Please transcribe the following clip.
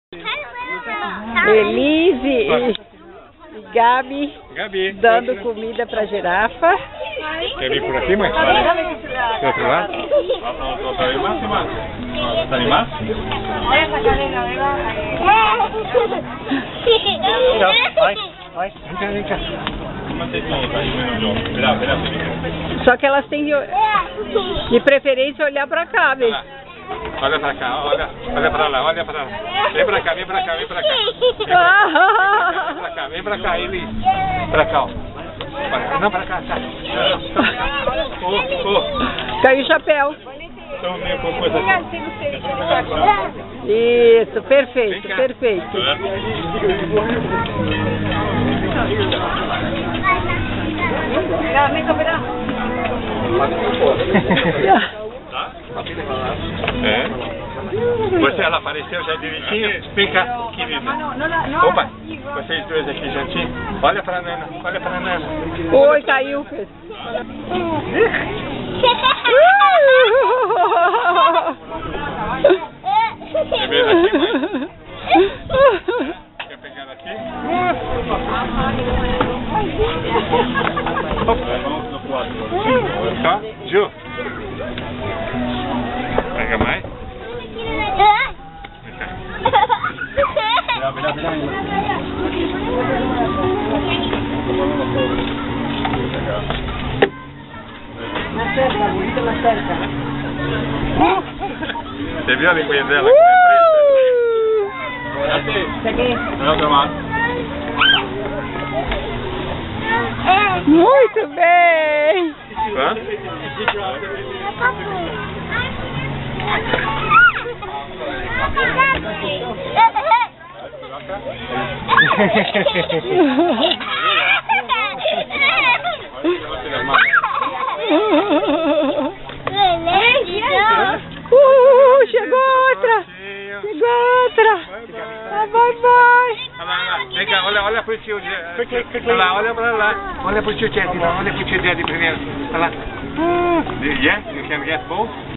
Elise e Gabi dando comida pra girafa. Quer vir por aqui, mãe? Do outro lado? Tá animado? Olha essa carinha, vai. Vem cá. Só que elas têm de preferência olhar pra cá, vê. Olha pra cá, olha pra lá, olha pra lá. Vem pra cá. Vem pra cá, Eli. Pra cá, ó. Não, pra cá, tá. Caiu o chapéu. Então, meio com coisa assim. Isso, perfeito, perfeito. Você, ela apareceu já direitinho? Vem cá, querida. Opa, vocês dois aqui juntinho. Olha pra Nana. Oi, caiu. Quer ver aqui, mãe? Quer pegar aqui? Tá, Ju. Pega mais. Na cerca. Você viu a linguinha dela? Muito bem! Hã? Chegou outra! Vem cá, olha pro tio. Olha pra lá. Olha pro tio Teddy primeiro. Olha lá. Yes, you can get both.